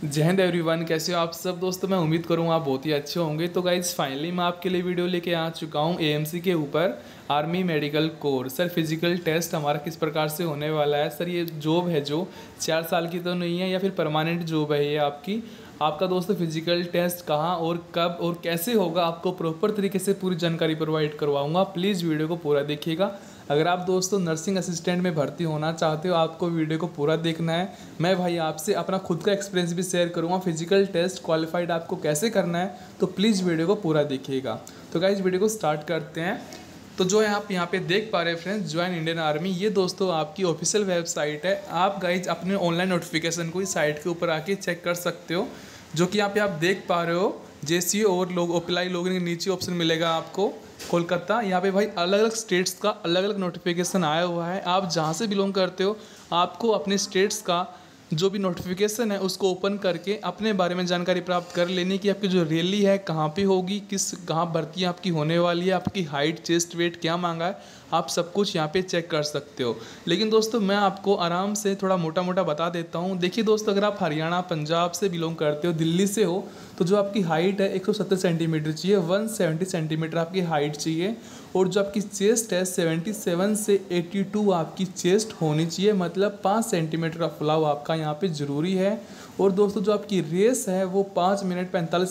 जय हिंद एवरीवन, कैसे हो आप सब दोस्तों। मैं उम्मीद करूँगा आप बहुत ही अच्छे होंगे। तो गाइज फाइनली मैं आपके लिए वीडियो लेके आ चुका हूँ एएमसी के ऊपर army medical corps. Sir physical test हमारा किस प्रकार से होने वाला है। सर ये जॉब है जो 4 साल की तो नहीं है या फिर परमानेंट जॉब है ये आपकी। आपका दोस्तों फिजिकल टेस्ट कहाँ और कब और कैसे होगा आपको प्रॉपर तरीके से पूरी जानकारी प्रोवाइड करवाऊँगा। प्लीज़ वीडियो को पूरा देखिएगा। अगर आप दोस्तों नर्सिंग असिस्टेंट में भर्ती होना चाहते हो, आपको वीडियो को पूरा देखना है। मैं भाई आपसे अपना खुद का एक्सपीरियंस भी शेयर करूंगा फिजिकल टेस्ट क्वालिफाइड आपको कैसे करना है, तो प्लीज़ वीडियो को पूरा देखिएगा। तो गाइज वीडियो को स्टार्ट करते हैं। तो जो है आप यहाँ पे देख पा रहे हैं फ्रेंड्स, ज्वाइन इंडियन आर्मी, ये दोस्तों आपकी ऑफिशियल वेबसाइट है। आप गाइज अपने ऑनलाइन नोटिफिकेशन को इस साइट के ऊपर आके चेक कर सकते हो, जो कि यहाँ पे आप देख पा रहे हो। जैसी और लोग अप्लाई लोगों के नीचे ऑप्शन मिलेगा आपको कोलकाता। यहाँ पे भाई अलग अलग स्टेट्स का अलग अलग नोटिफिकेशन आया हुआ है। आप जहाँ से बिलोंग करते हो आपको अपने स्टेट्स का जो भी नोटिफिकेशन है उसको ओपन करके अपने बारे में जानकारी प्राप्त कर लेनी कि आपकी जो रैली है कहाँ पे होगी, कहाँ भर्ती आपकी होने वाली है, आपकी हाइट चेस्ट वेट क्या मांगा है, आप सब कुछ यहाँ पे चेक कर सकते हो। लेकिन दोस्तों मैं आपको आराम से थोड़ा मोटा मोटा बता देता हूँ। देखिए दोस्तों, अगर आप हरियाणा पंजाब से बिलोंग करते हो, दिल्ली से हो, तो जो आपकी हाइट है 170 सेंटीमीटर चाहिए, 170 सेंटीमीटर आपकी हाइट चाहिए। और जो आपकी चेस्ट है 77 से 82 आपकी चेस्ट होनी चाहिए, मतलब 5 सेंटीमीटर का फुलाव आपका यहाँ पे ज़रूरी है। और दोस्तों जो आपकी रेस है वो 5 मिनट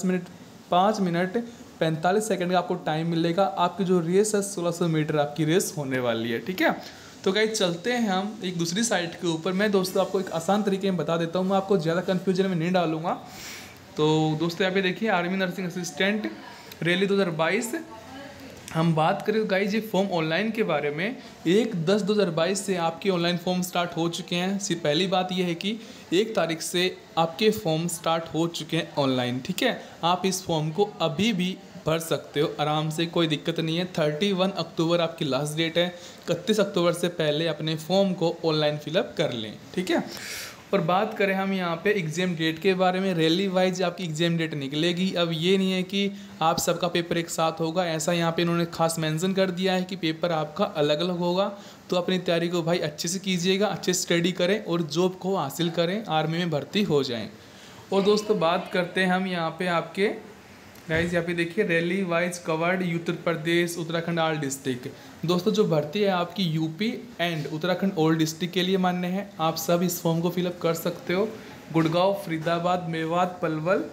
45 सेकंड का आपको टाइम मिलेगा। आपकी जो रेस है 1600 मीटर आपकी रेस होने वाली है, ठीक है। तो गाइस चलते हैं हम एक दूसरी साइट के ऊपर। मैं दोस्तों आपको एक आसान तरीके में बता देता हूँ, मैं आपको ज़्यादा कन्फ्यूजन में नहीं डालूंगा। तो दोस्तों यहाँ पे देखिए आर्मी नर्सिंग असिस्टेंट रैली 2022 हम बात करें गाइज ये फॉर्म ऑनलाइन के बारे में। 1/10/2022 से आपके ऑनलाइन फॉर्म स्टार्ट हो चुके हैं। सिर्फ पहली बात यह है कि 1 तारीख से आपके फॉर्म स्टार्ट हो चुके हैं ऑनलाइन, ठीक है। आप इस फॉर्म को अभी भी भर सकते हो आराम से, कोई दिक्कत नहीं है। 31 अक्टूबर आपकी लास्ट डेट है। 31 अक्टूबर से पहले अपने फॉर्म को ऑनलाइन फिलअप कर लें, ठीक है। और बात करें हम यहाँ पे एग्ज़ाम डेट के बारे में, रैली वाइज आपकी एग्ज़ाम डेट निकलेगी। अब ये नहीं है कि आप सबका पेपर एक साथ होगा, ऐसा यहाँ पे इन्होंने खास मेंशन कर दिया है कि पेपर आपका अलग अलग होगा। तो अपनी तैयारी को भाई अच्छे से कीजिएगा, अच्छे से स्टडी करें और जॉब को हासिल करें, आर्मी में भर्ती हो जाएं। और दोस्तों बात करते हैं हम यहाँ पे आपके गाइज, यहाँ पे देखिए rally wise covered Uttar Pradesh Uttarakhand all district. दोस्तों जो भर्ती है आपकी UP and Uttarakhand all district के लिए मान्य है। आप सब इस फॉर्म को फिलअप कर सकते हो। Gurgaon, Faridabad, Mewat, Palwal,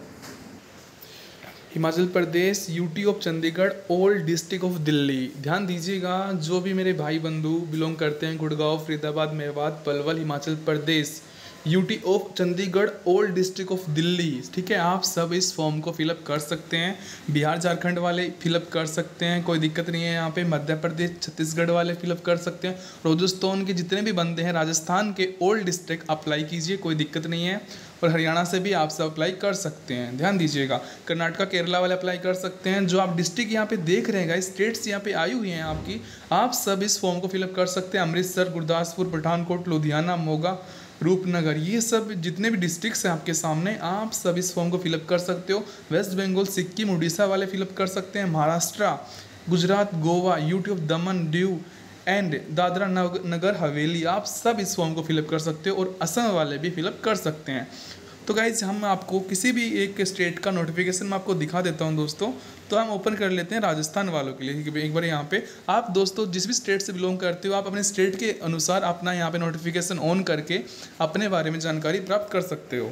Himachal Pradesh, UT of Chandigarh, all district of Delhi. ध्यान दीजिएगा, जो भी मेरे भाई बंधु बिलोंग करते हैं Gurgaon, Faridabad, Mewat, Palwal, Himachal Pradesh, UT of Chandigarh, all district of Delhi, ठीक है, आप सब इस फॉर्म को फिलअप कर सकते हैं। बिहार झारखंड वाले फिलअप कर सकते हैं, कोई दिक्कत नहीं है। यहाँ पे मध्य प्रदेश छत्तीसगढ़ वाले फिलअप कर सकते हैं। राजस्थान के जितने भी बंदे हैं, राजस्थान के ऑल डिस्ट्रिक्ट अप्लाई कीजिए, कोई दिक्कत नहीं है। और हरियाणा से भी आप सब अप्लाई कर सकते हैं, ध्यान दीजिएगा। कर्नाटका केरला वाले अप्लाई कर सकते हैं। जो आप डिस्ट्रिक्ट यहाँ पे देख रहे हैं, स्टेट्स यहाँ पे आई हुई हैं आपकी, आप सब इस फॉर्म को फिलअप कर सकते हैं। अमृतसर, गुरदासपुर, पठानकोट, लुधियाना, मोगा, रूपनगर, ये सब जितने भी डिस्ट्रिक्ट्स हैं आपके सामने, आप सब इस फॉर्म को फिलअप कर सकते हो। वेस्ट बंगाल, सिक्किम, उड़ीसा वाले फिलअप कर सकते हैं। Maharashtra, Gujarat, Goa, UT of Daman, Diu and Dadra Nagar Haveli, आप सब इस फॉर्म को फिलअप कर सकते हो। और असम वाले भी फिलअप कर सकते हैं। तो गाइज हम आपको किसी भी एक स्टेट का नोटिफिकेशन मैं आपको दिखा देता हूं दोस्तों। तो हम ओपन कर लेते हैं राजस्थान वालों के लिए। एक बार यहाँ पे आप दोस्तों जिस भी स्टेट से बिलोंग करते हो, आप अपने स्टेट के अनुसार अपना यहाँ पे नोटिफिकेशन ऑन करके अपने बारे में जानकारी प्राप्त कर सकते हो।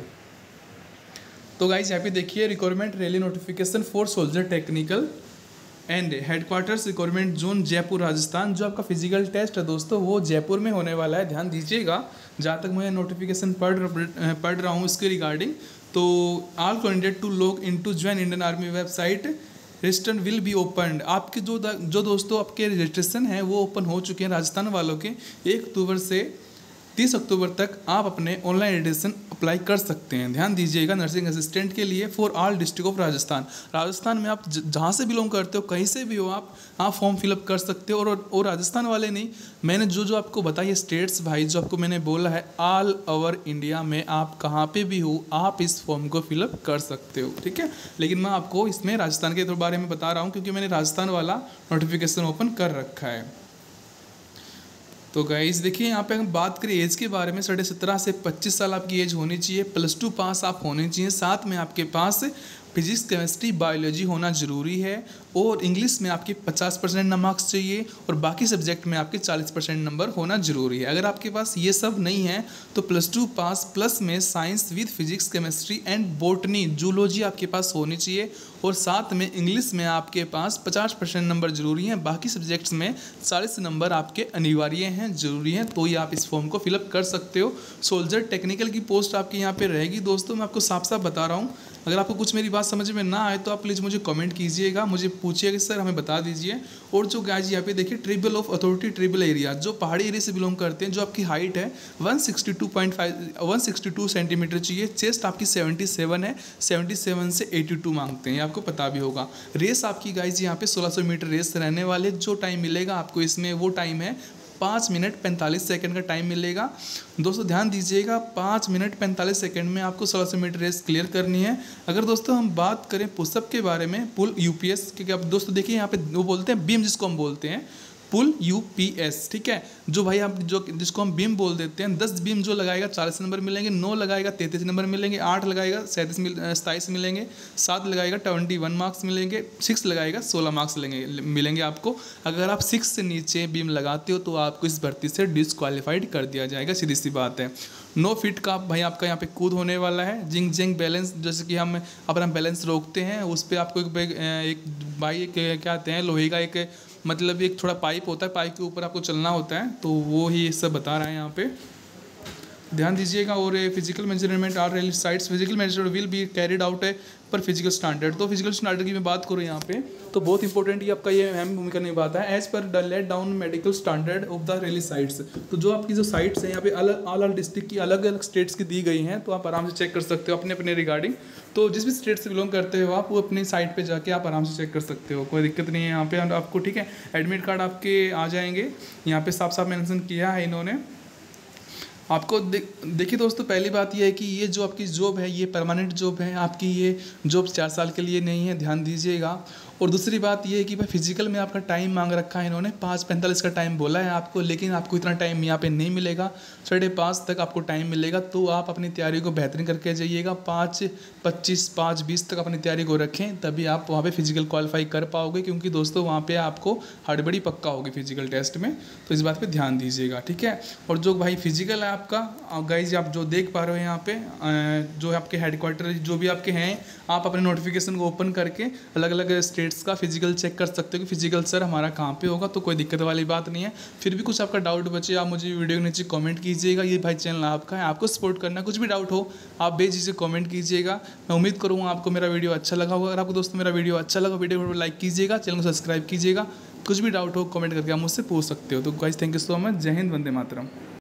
तो गाइज यहाँ पे देखिए requirement rally notification for soldier technical and headquarters requirement zone Jaipur Rajasthan. जो आपका फिजिकल टेस्ट है दोस्तों वो जयपुर में होने वाला है, ध्यान दीजिएगा। जहाँ तक मैं नोटिफिकेशन पढ़ रहा हूँ इसके रिगार्डिंग, तो all candidate to log in to join Indian army website registration will be open. आपके जो दोस्तों आपके रजिस्ट्रेशन है वो ओपन हो चुके हैं राजस्थान वालों के। 1 अक्टूबर से 30 अक्टूबर तक आप अपने ऑनलाइन रजिस्ट्रेशन अप्लाई कर सकते हैं। ध्यान दीजिएगा, नर्सिंग असिस्टेंट के लिए for all district of Rajasthan. Rajasthan में आप जहाँ से बिलोंग करते हो, कहीं से भी हो, आप फॉर्म फिलअप कर सकते हो। और राजस्थान वाले नहीं, मैंने जो आपको बताइए स्टेट्स भाई, जो आपको मैंने बोला है, ऑल ओवर इंडिया में आप कहाँ पे भी हो आप इस फॉर्म को फिलअप कर सकते हो, ठीक है। लेकिन मैं आपको इसमें राजस्थान के बारे में बता रहा हूँ क्योंकि मैंने राजस्थान वाला नोटिफिकेशन ओपन कर रखा है। तो गाइस देखिए यहाँ पे हम बात करें एज के बारे में, 17.5 से 25 साल आपकी एज होनी चाहिए, +2 पास आप होने चाहिए, साथ में आपके पास फिजिक्स केमिस्ट्री बायोलॉजी होना ज़रूरी है, और इंग्लिश में आपके 50% मार्क्स चाहिए, और बाकी सब्जेक्ट में आपके 40% नंबर होना ज़रूरी है। अगर आपके पास ये सब नहीं है तो +2 पास प्लस में science with physics chemistry and botany zoology आपके पास होनी चाहिए, और साथ में इंग्लिश में आपके पास 50% नंबर जरूरी हैं, बाकी सब्जेक्ट्स में 40 नंबर आपके अनिवार्य हैं, ज़रूरी हैं, तो ही आप इस फॉर्म को फिलअप कर सकते हो। सोल्जर टेक्निकल की पोस्ट आपकी यहाँ पे रहेगी दोस्तों, मैं आपको साफ साफ बता रहा हूँ। अगर आपको कुछ मेरी बात समझ में ना आए तो आप प्लीज़ मुझे कमेंट कीजिएगा, मुझे पूछिएगा कि सर हमें बता दीजिए। और जो गाइस यहाँ पे देखिए tribal of authority tribal area, जो पहाड़ी एरिया से बिलोंग करते हैं, जो आपकी हाइट है 162 सेंटीमीटर चाहिए, चेस्ट आपकी 77 है, 77 से 82 मांगते हैं, आपको पता भी होगा। रेस आपकी गाइस यहाँ पे 1600 मीटर रेस रहने वाले, जो टाइम मिलेगा आपको इसमें वो टाइम है 5 मिनट 45 सेकंड का टाइम मिलेगा। दोस्तों ध्यान दीजिएगा, 5 मिनट 45 सेकंड में आपको 1600 मीटर रेस क्लियर करनी है। अगर दोस्तों हम बात करें पुशअप के बारे में, पुल यूपीएस, क्योंकि अब दोस्तों देखिए यहाँ पे वो बोलते हैं बीम, जिसको हम बोलते हैं पुल यूपीएस, ठीक है, जो भाई आप जो जिसको हम बीम बोल देते हैं, 10 बीम जो लगाएगा 40 नंबर मिलेंगे, 9 लगाएगा 33 नंबर मिलेंगे, 8 लगाएगा 27 मिलेंगे, 7 लगाएगा 21 मार्क्स मिलेंगे, 6 लगाएगा 16 मार्क्स मिलेंगे आपको। अगर आप 6 से नीचे बीम लगाते हो तो आपको इस भर्ती से डिस्क्वालीफाइड कर दिया जाएगा, सीधी सी बात है। 9 फीट का भाई आपका यहाँ पे कूद होने वाला है। जिंग जिंग बैलेंस, जैसे कि हम अपना बैलेंस रोकते हैं, उस पर आपको एक भाई क्या कहते हैं, लोहे का एक मतलब एक थोड़ा पाइप होता है, पाइप के ऊपर आपको चलना होता है, तो वो ही सब बता रहा है यहाँ पे, ध्यान दीजिएगा। और physical measurement are real sites, physical measurement will be carried out है पर फिजिकल स्टैंडर्ड। तो फिजिकल स्टैंडर्ड की मैं बात करूँ यहाँ पे, तो बहुत इंपॉर्टेंट ये आपका ये अहम भूमिका निभाता है। As per the laid down medical standard of the real sites, तो जो आपकी जो साइट्स हैं यहाँ पे अलग डिस्ट्रिक्ट की अलग अलग स्टेट्स की दी गई हैं, तो आप आराम से चेक कर सकते हो अपने अपने रिगार्डिंग। तो जिस भी स्टेट से बिलोंग करते हो आप, वो अपनी साइट पे जाके आप आराम से चेक कर सकते हो, कोई दिक्कत नहीं है यहाँ पे आपको, ठीक है। एडमिट कार्ड आपके आ जाएंगे, यहाँ पे साफ साफ मेंशन किया है इन्होंने आपको। देखिए दोस्तों, पहली बात ये है कि ये जो आपकी जॉब है ये परमानेंट जॉब है आपकी, ये जॉब 4 साल के लिए नहीं है, ध्यान दीजिएगा। और दूसरी बात ये है कि भाई फिजिकल में आपका टाइम मांग रखा है इन्होंने, 5:45 का टाइम बोला है आपको, लेकिन आपको इतना टाइम यहाँ पे नहीं मिलेगा, 5:30 तक आपको टाइम मिलेगा। तो आप अपनी तैयारी को बेहतरीन करके जाइएगा, 5:25 5:20 तक अपनी तैयारी को रखें, तभी आप वहाँ पे फिजिकल क्वालिफाई कर पाओगे, क्योंकि दोस्तों वहाँ पे आपको हड़बड़ी पक्का होगी फिजिकल टेस्ट में, तो इस बात पे ध्यान दीजिएगा, ठीक है। और जो भाई फिजिकल है आपका गाइज, आप जो देख पा रहे हो यहाँ पे, जो आपके हेडक्वार्टर जो भी आपके हैं, आप अपने नोटिफिकेशन को ओपन करके अलग अलग स्टेट्स का फिजिकल चेक कर सकते हो कि फिजिकल सर हमारा कहाँ पे होगा, तो कोई दिक्कत वाली बात नहीं है। फिर भी कुछ आपका डाउट बचे, आप मुझे वीडियो के नीचे कमेंट कीजिएगा, ये भाई चैनल आपका है, आपको सपोर्ट करना, कुछ भी डाउट हो आप बेझिझक कमेंट कीजिएगा। मैं उम्मीद करूँगा आपको मेरा वीडियो अच्छा लगा होगा। अगर आपको दोस्तों मेरा वीडियो अच्छा लगा, वीडियो को लाइक कीजिएगा, चैनल को सब्सक्राइब कीजिएगा, कुछ भी डाउट हो कमेंट करके आप मुझसे पूछ सकते हो। तो guys thank you so much, जय हिंद, वंदे मातरम।